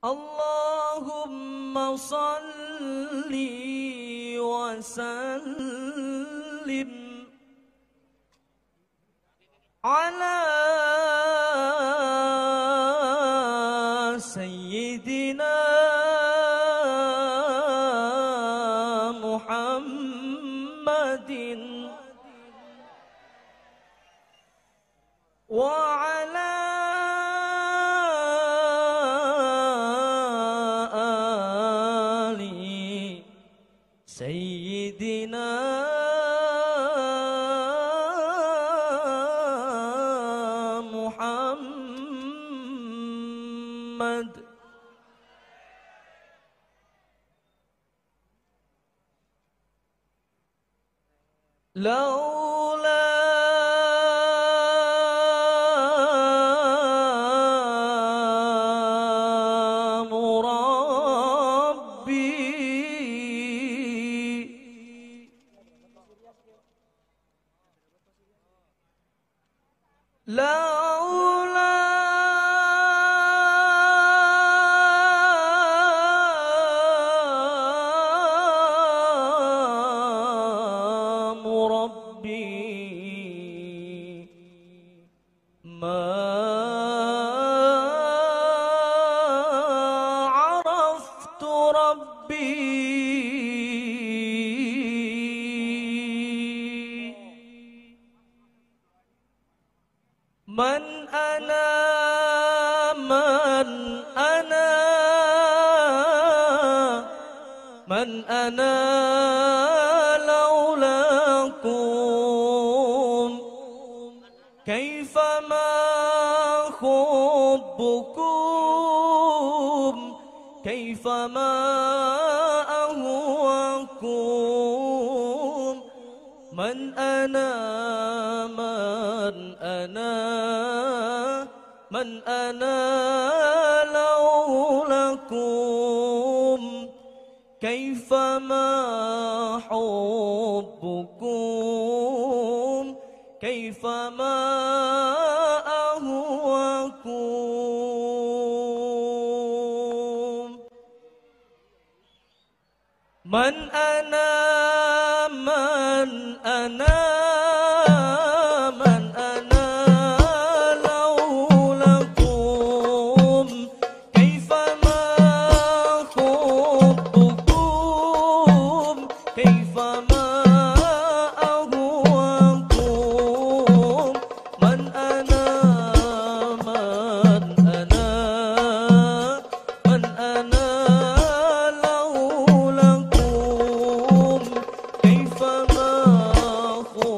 Allahumma salli wa sallim ala sayyidina Muhammadin wa ala ali sayyidina Muhammad. Laula laula murabbi ma araftu rabbi. Man ana laulakum kaifa ma hubbukum kaifa ma ahwakum. Man ana laulakum kaifa ma hubbukum kaifa ma ahwakum. Man ana laulakum kaifa ma hubbukum kaifa ma ahwakum. Man ana laulakum kaifa ma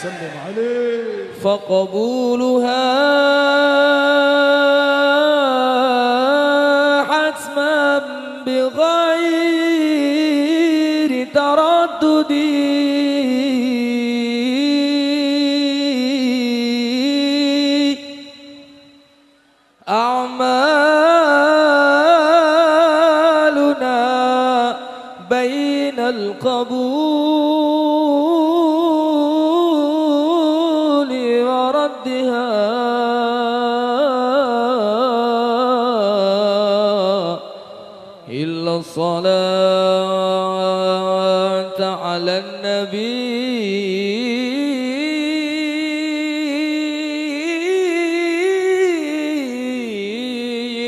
وسلم عليه. فقبولها حتما بغير تردد أعمالنا بين القبول وردها إلا الصلاة على النبي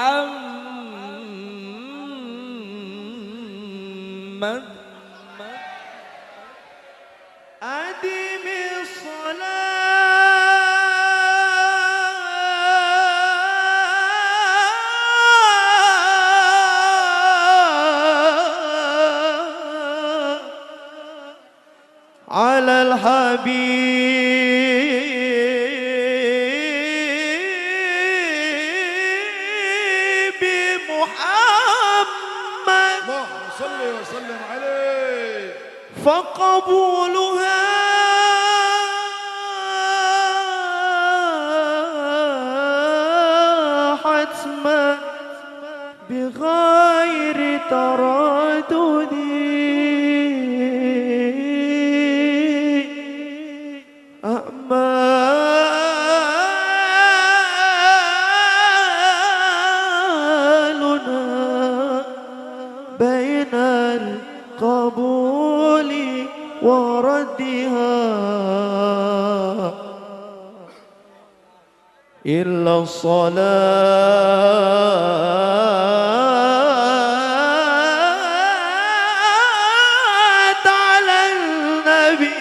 محمد. أدم الصلاة على الحبيب محمد. اللهم صل وسلم عليه. فقبولها حتما بغير تردد أعمالنا بين القبول وردها إلا الصلاة على النبي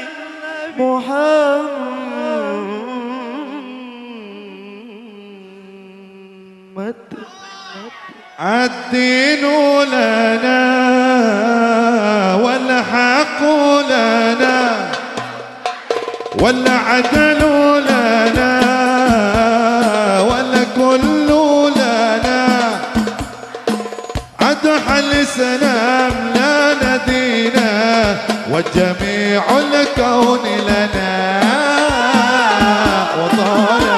محمد. الدين لنا والحق لنا والعدل لنا والكل لنا أضحى الإسلام لنا دينا وجميع الكون لنا وطالنا.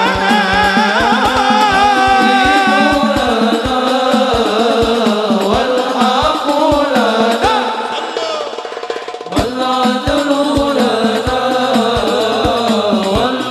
والعدل لنا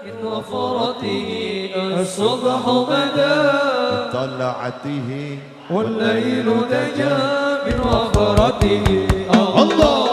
من وفرته الصبح بدا طلعته والليل دجى من وفرته الله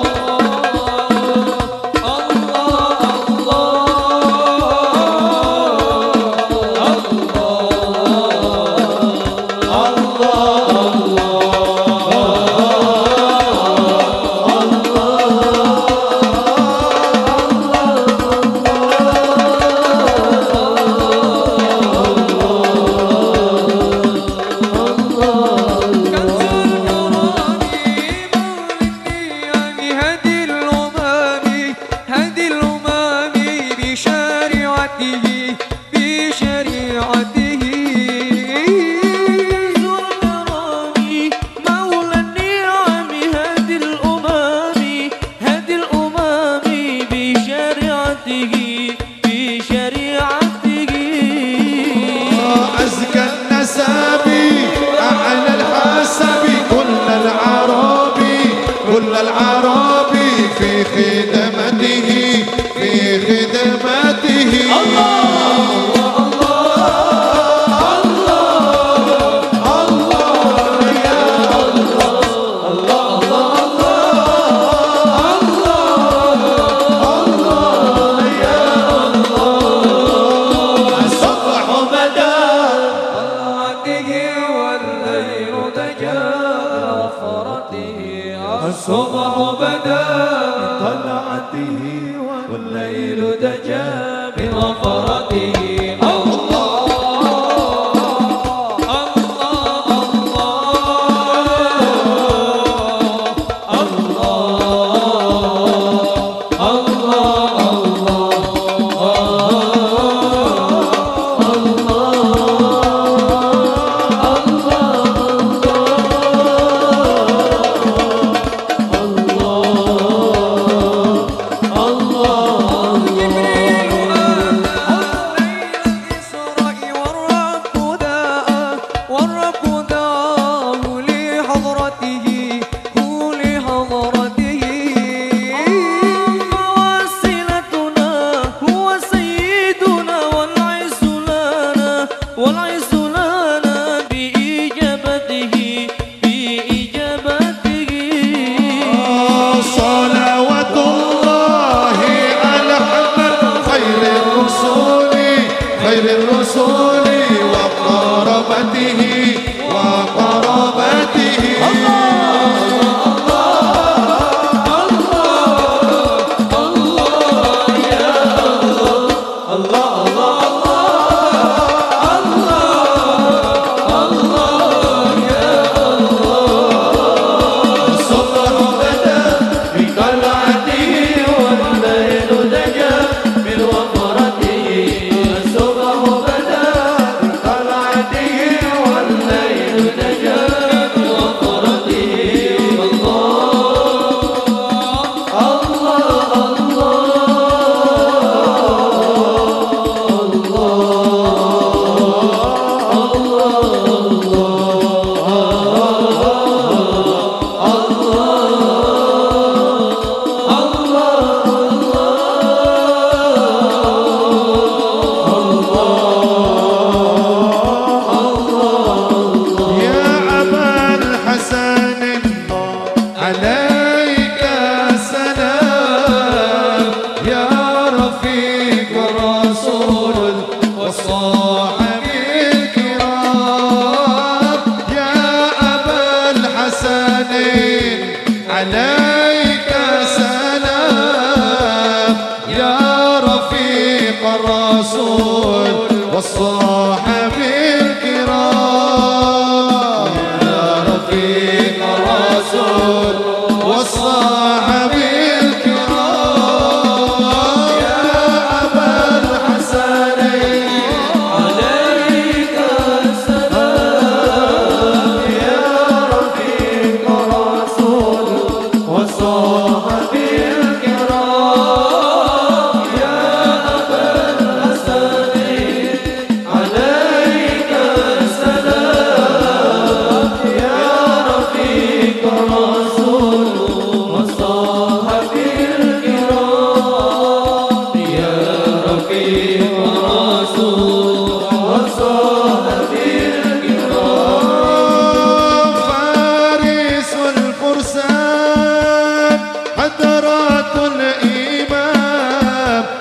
الصبح بدا طلعته والليل دجى بغفرته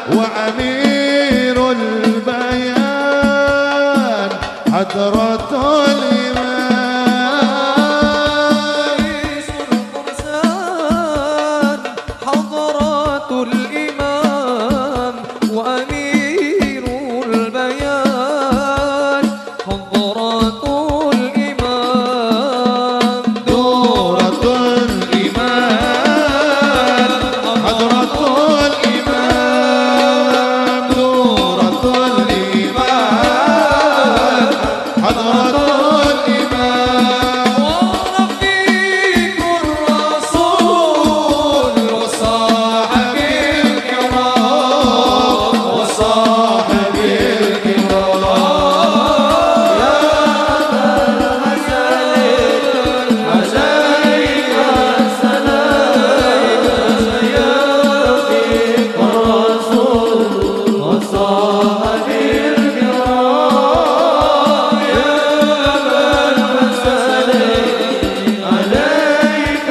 وأمير البيان حضرة الإمام رئيس الفرسان حضرة الإمام وأمير البيان حضرة الإمام دورة الإمام حضرة الإمام دورة الإمام حضرة الإمام ورفيق الرسول وصاحب الكرام وصاحب الكرام يا أبا الحسن عليك السلام يا رفيق الرسول وصاحب الكرام يا أبا الحسن عليك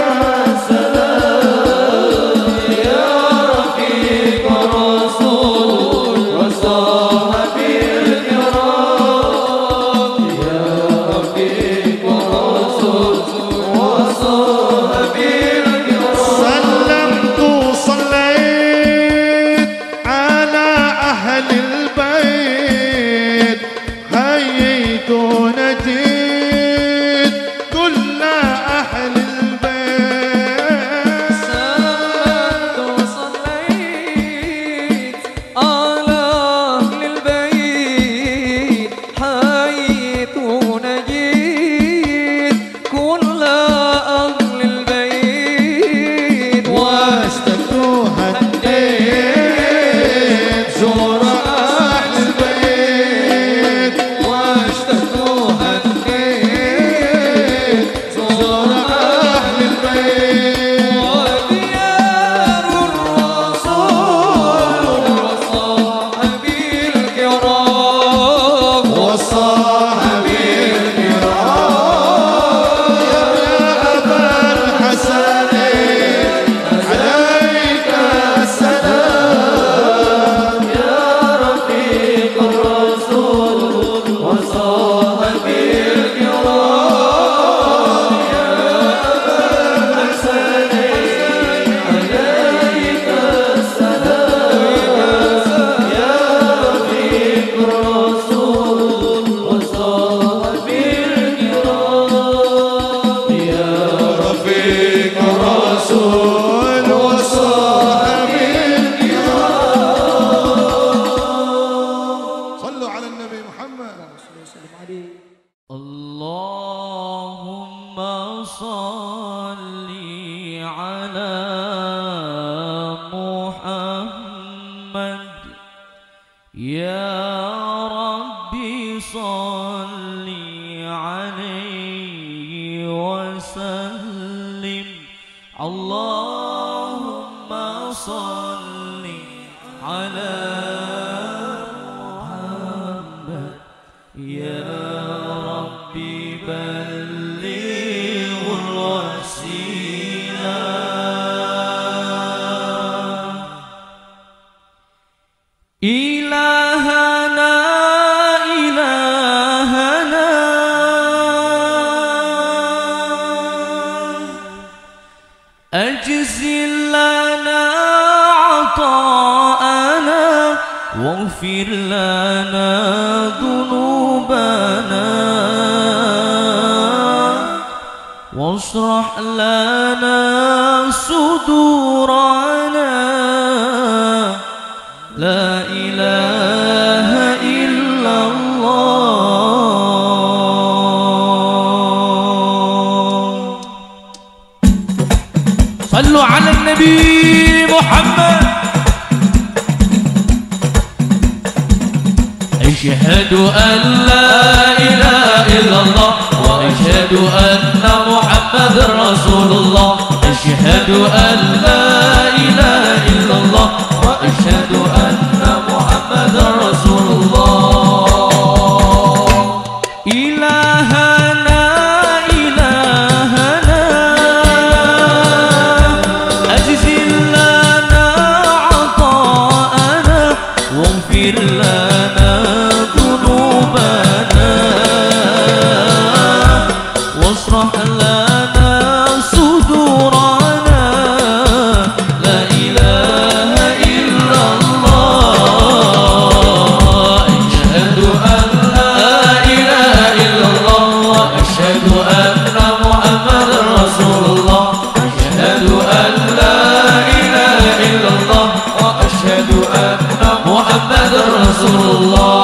السلام يا رفيق الرسول وصاحب الكرام يا رفيق الرسول وصاحب الكرام سلمت وصليت على أهل البيت حييت ونجيت كل أهل البيت سلمت وصليت على أهل البيت حييت ونجيت كل أهل البيت واشتقت هديت زور أهل البيت واشتقت هديت زور أهل البيت وديار الرسول وصاحب الكرام وصاحب الكرام يا أبا الحسن عليك السلام يا رفيق الرسول وصاحب الكرام يا أبا الحسن عليك السلام يا رفيق الرسول وصاحب الكرام يا رفيق الرسول وصاحب الكرام صلوا على النبي محمد اللهم صل على محمد يا ربي صل عليه وسلم اللهم صل على محمد يا ربي بلغ الوسيلة إلهنا إلهنا أجزل لنا عطاءنا واغفر لنا ذنوبنا واشرح لنا صدورنا لا إله إلا الله صلوا على النبي محمد أشهد أن لا إله إلا الله وأشهد أن محمد رسول الله أشهد أن لا إله إلا الله وأشهد أن محمد رسول الله إلهنا إلهنا أجزل لنا عطاءنا واغفر لنا ذنوبنا واصلح لنا صدورنا لا إله إلا الله أشهد أن لا إله إلا الله وأشهد أن محمدا رسول الله أشهد أن لا إله إلا الله وأشهد أن محمدا رسول الله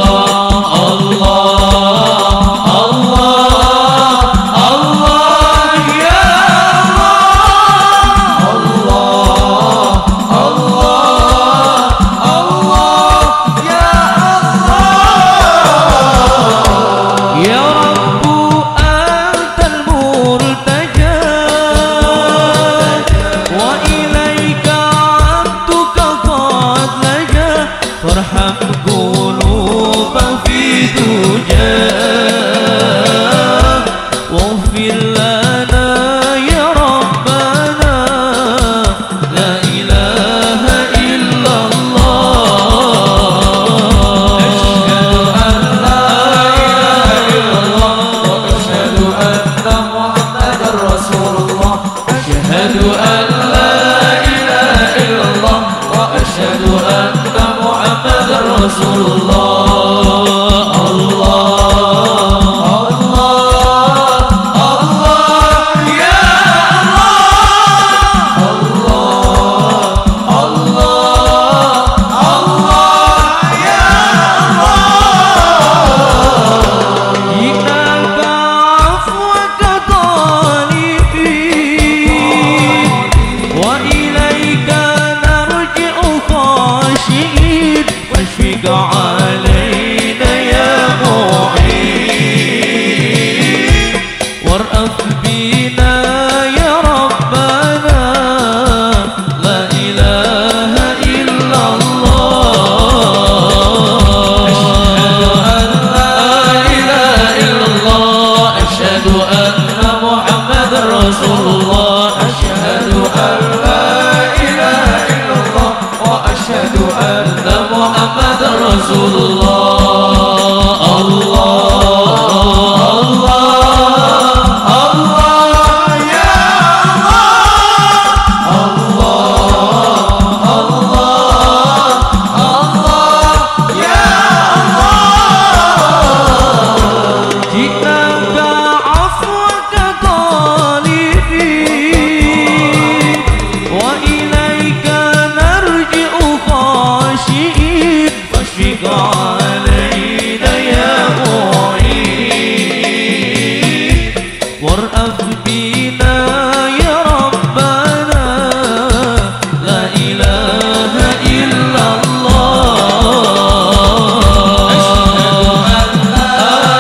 فارحم قلوبا في دجاه واغفر لنا يا ربنا لا إله إلا الله أشهد أن لا إله إلا الله وأشهد أن محمدا رسول الله أشهد أن لا إله إلا الله وأشهد أن محمد رسول الله الله الله يا الله الله يا الله جئناك عفوك طالبين وإليك نرجع خاشعين واشفق علينا يا معين وارأف بنا يا ربنا لا إله إلا الله أشهد أن لا إله إلا الله أشهد أن محمدا رسول الله أشهد أن لا إله إلا الله وأشهد أن محمدا رسول الله الله الله يا الله الله يا الله جئناك عفوك طالبين وإليك نرجع خاشعين واشفق علينا يا معين وارأف بنا يا ربنا لا إله إلا الله أشهد أن لا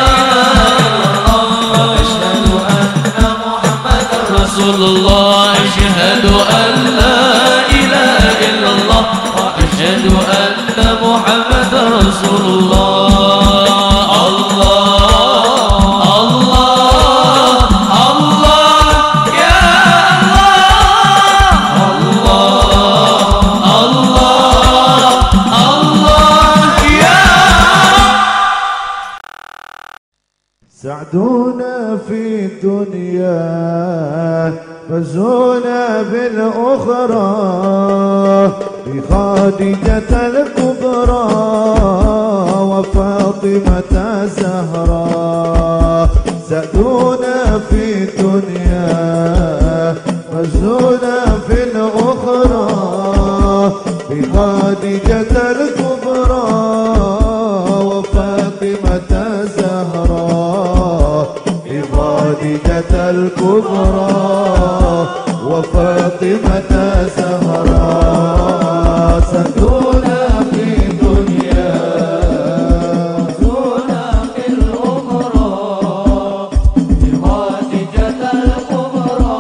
إله إلا الله وأشهد أن محمدا رسول الله أشهد أن لا إله إلا الله وأشهد أن محمدا رسول الله الله الله يا الله الله يا سعدونا في الدنيا فزونا بالأخرى بخادجة الكبرى وفاطمة زهراء سعدونا في الدنيا فزونا في الأخرى بخادجة الكبرى وفاطمة زهراء بخادجة الكبرى وفاطمة زهراء سدونا في الدنيا سدونا في الأخرى بخادجة الكبرى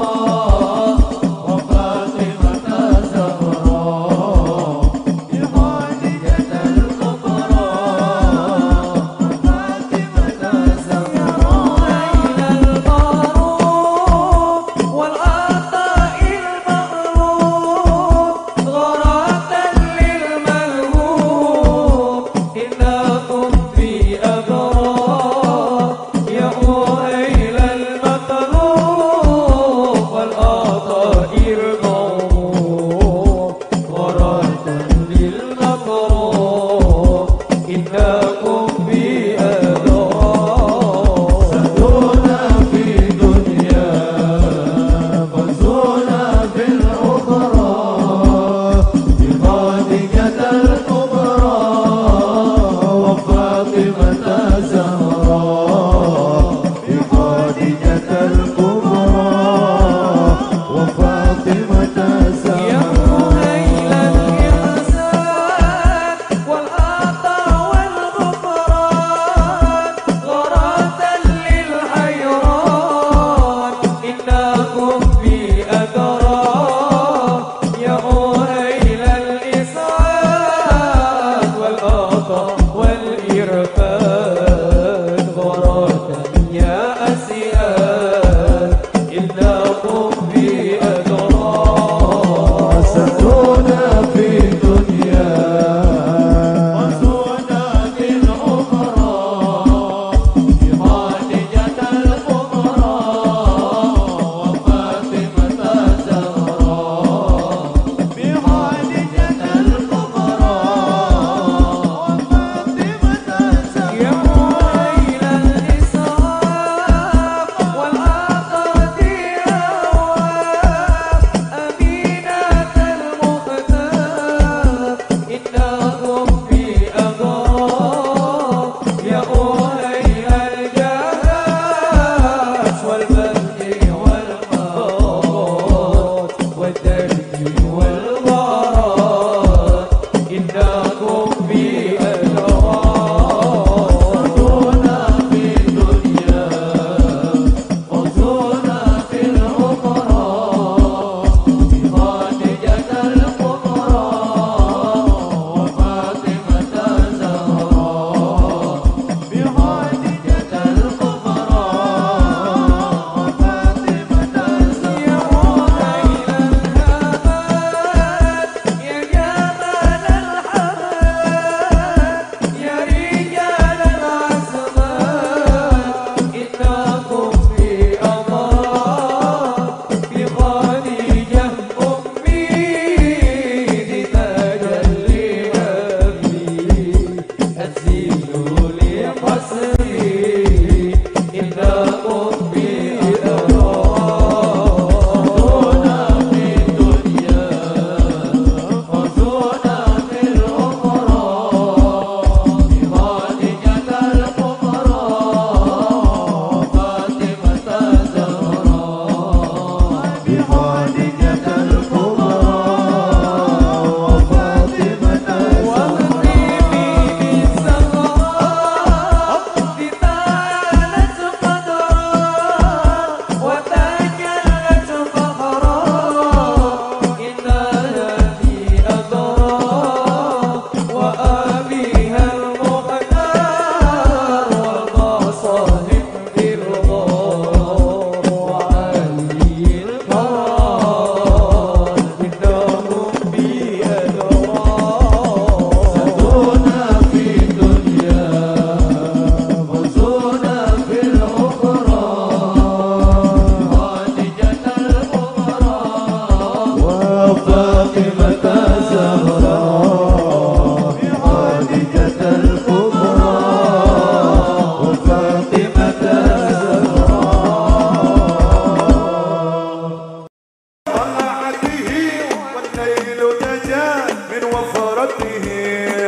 وفاطمة زهراء بخادجة الكبرى وفاطمة زهراء إلى الفاروق والعطاء المغروب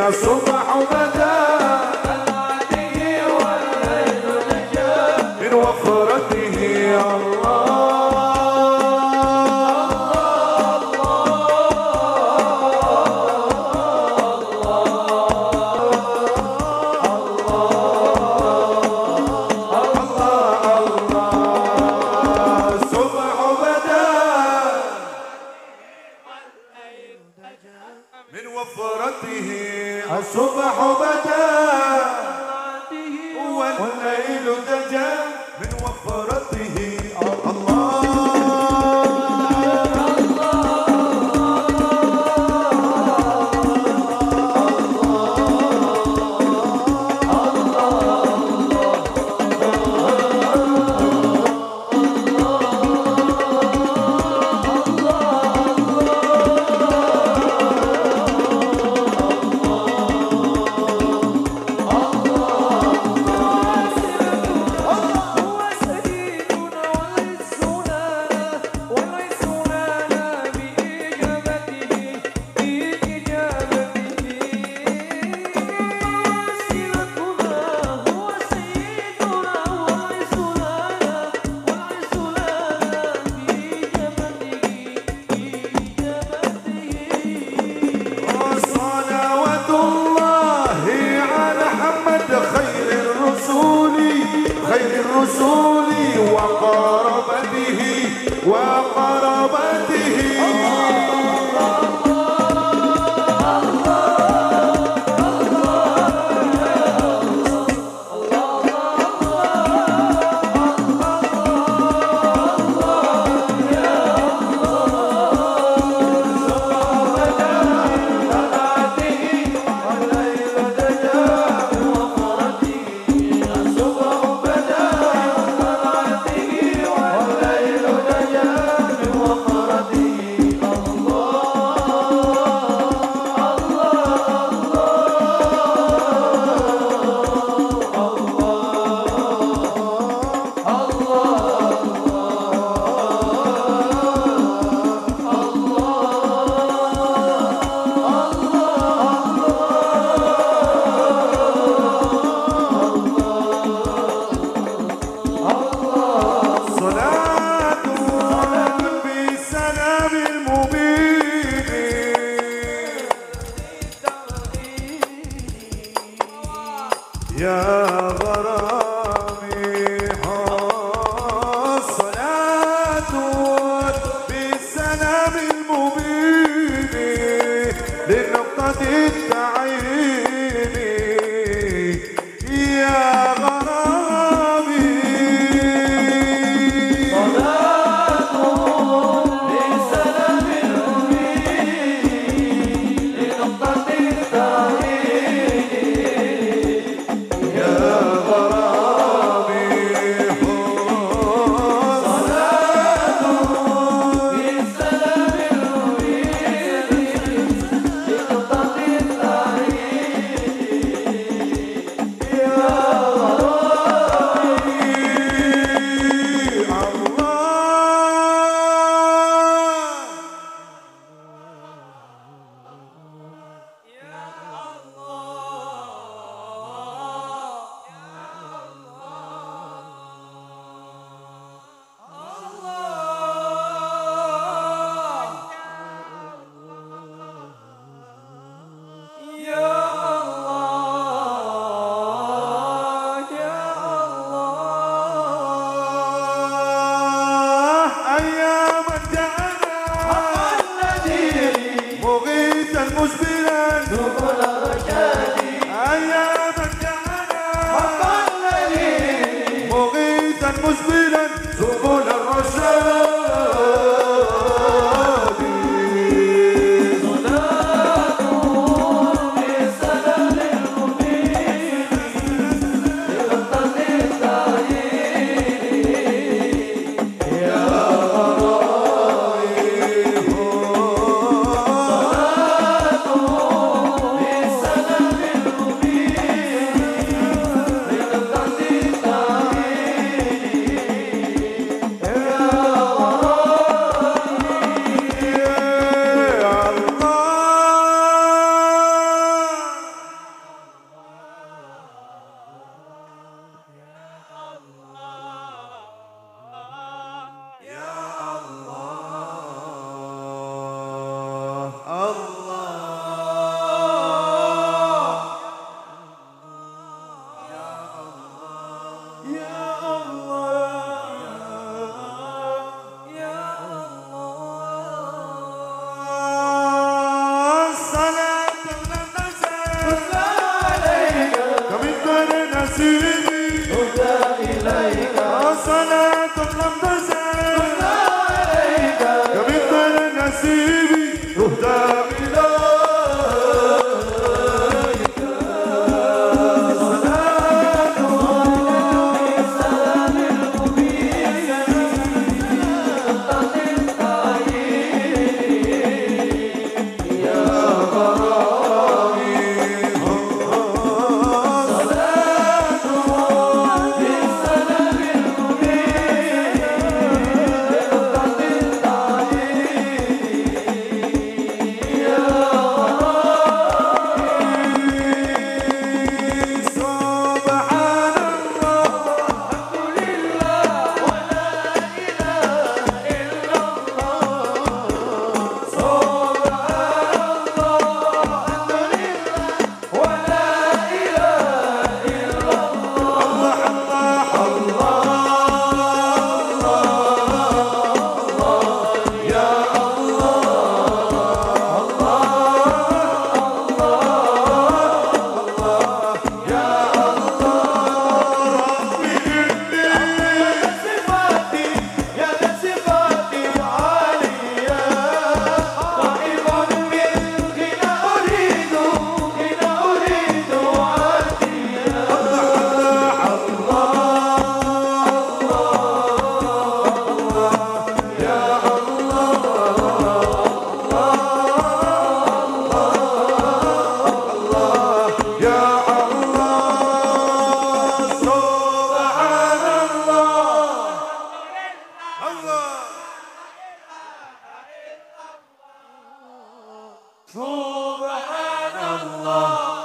الصبح بدا من وفرته الصبح بدا والليل دجا من وفرته خير الرسول وقربته يا غرامي الصلاة بالسلام المبين لنقطة التعيين يا غرامي صلاة بالسلام المبين لنقطة التعيين يا غرامي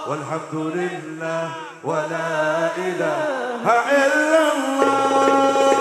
والحمد لله ولا إله إلا الله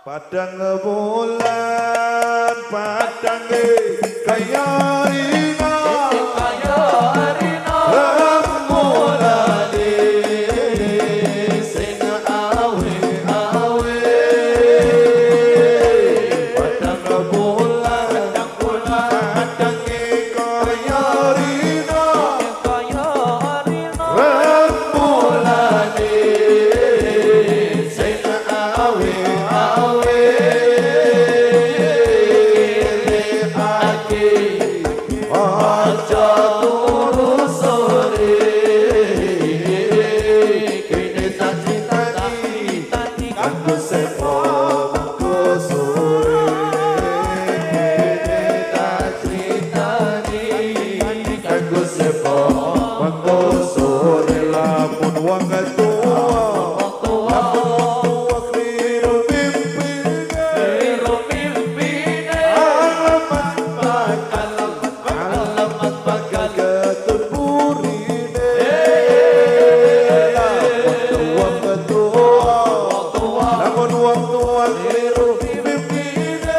Padang bulan padang kaya rina Kaya rina remulane sing awe awe padang bulan padang kaya rina Kaya rina remulane sing awe awe aja turu sore kene tak critani kanggo sepo mengko sore kene tak critani kanggo sepo mengko sore lamun wong tua lamun kliru pimpine alamat bakal ketut burine wong tua lamun wong tua kliru pimpine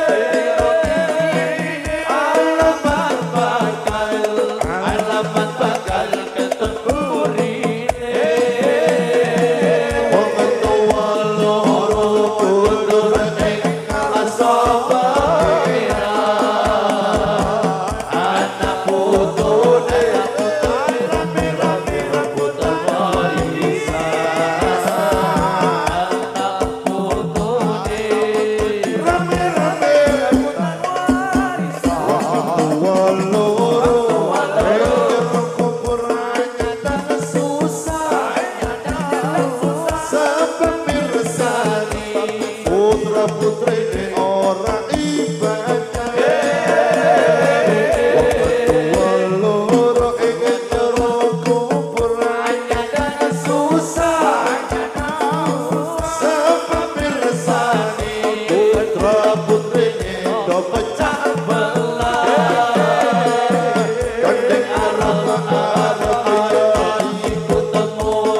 alamat bakal ketut burine wong tua loro kudur ning asabira anak putune rame-rame rebut warisan anak putune rame-rame rebut warisan loro kubur nyata susah sampai mirsani putra putri ora ibadah loro ing jero kubur nyata susah sampai mirsani putra putri do pecah belah kandeng arep iku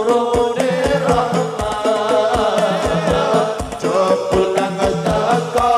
temurune rahmat jebul kang teko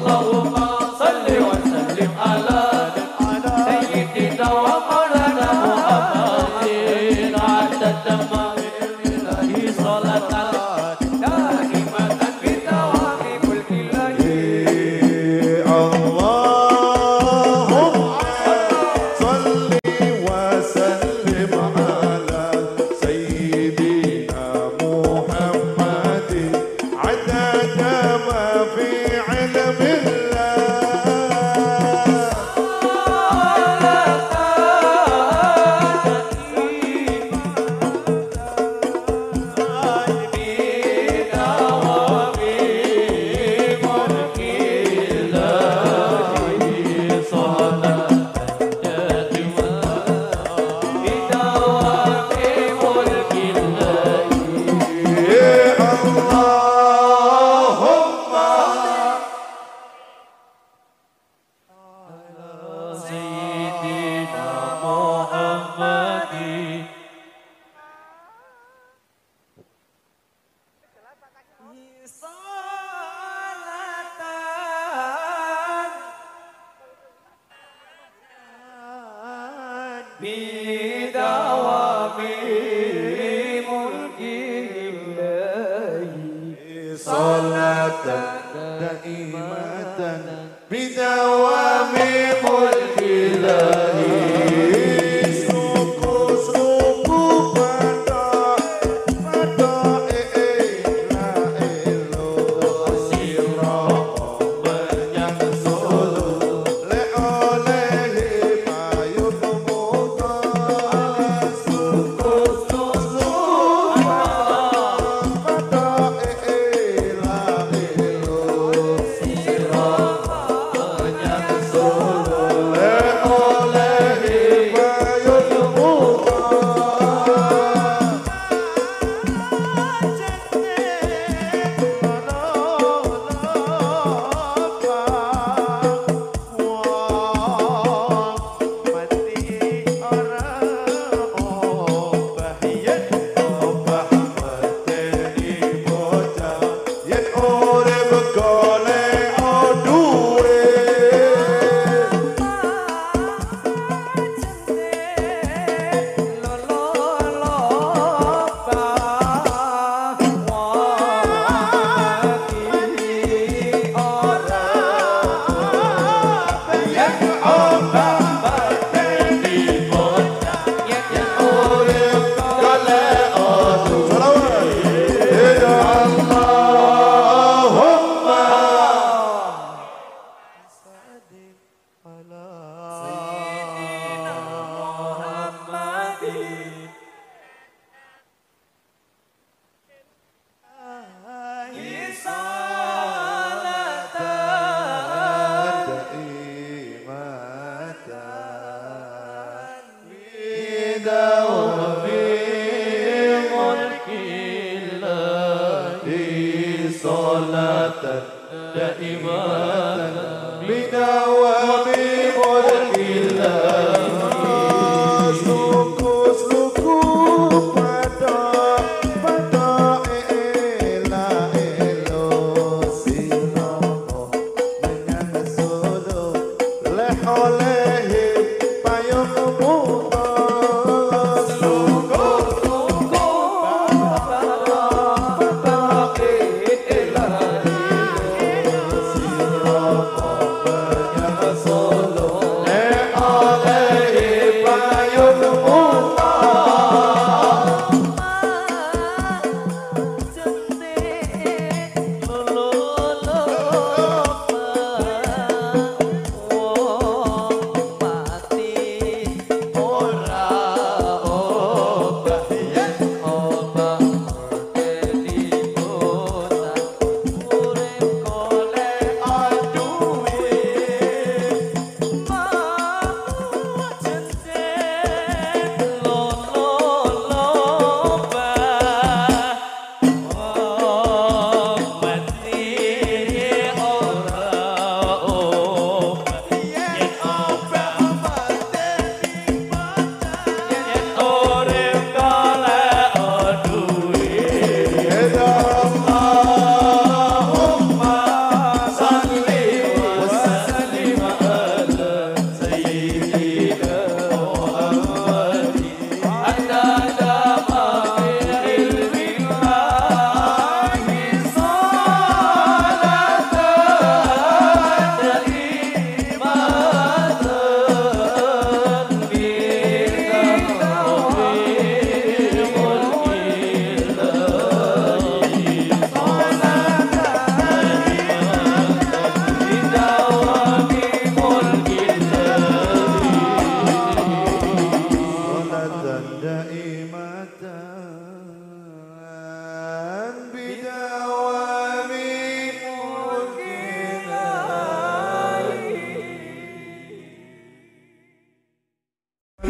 اللهم صل وسلم على سيدنا ومولانا محمد عدد تمام الله صلاة دائمة بدوام ملك الله. اللهم صل وسلم على سيدنا محمد عدد ما في علم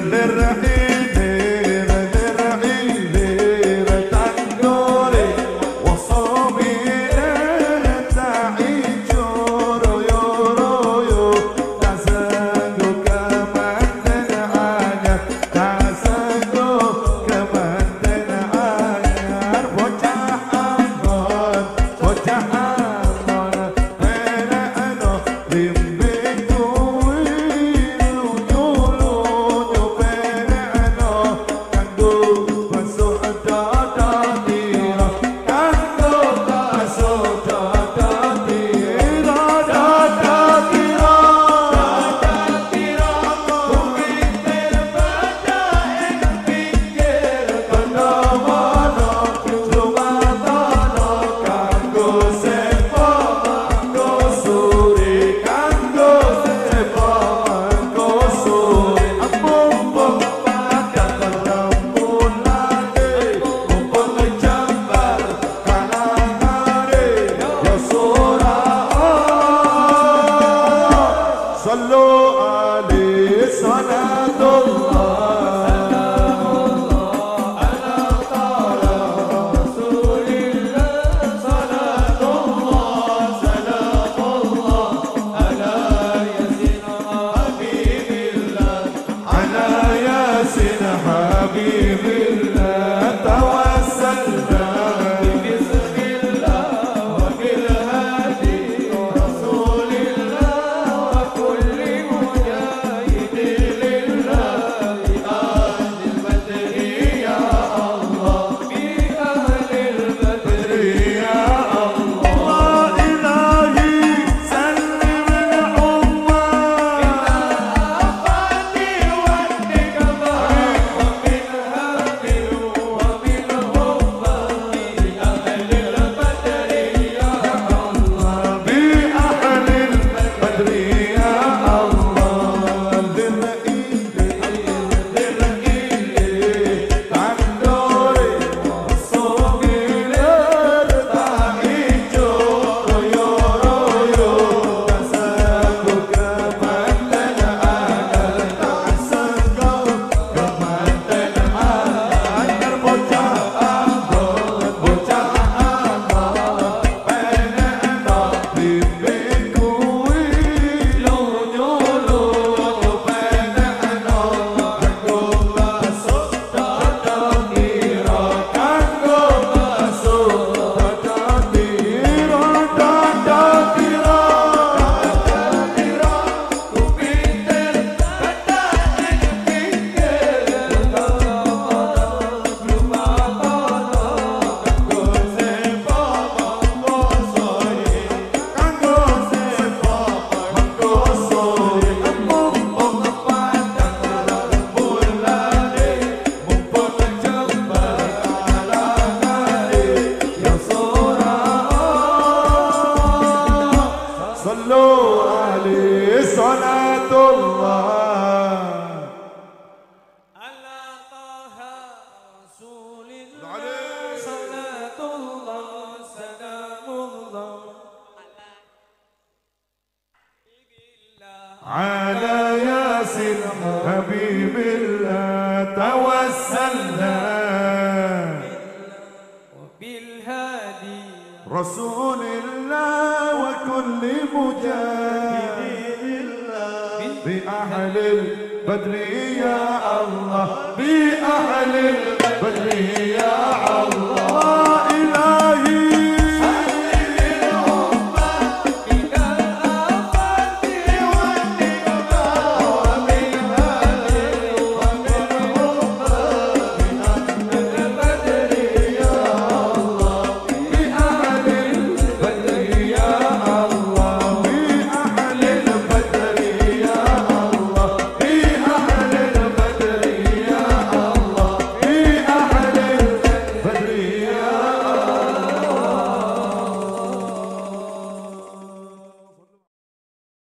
على ياسين حبيب الله توسلنا وبالهادي رسول الله وكل مجاهد بأهل البدر يا الله بأهل البدر يا الله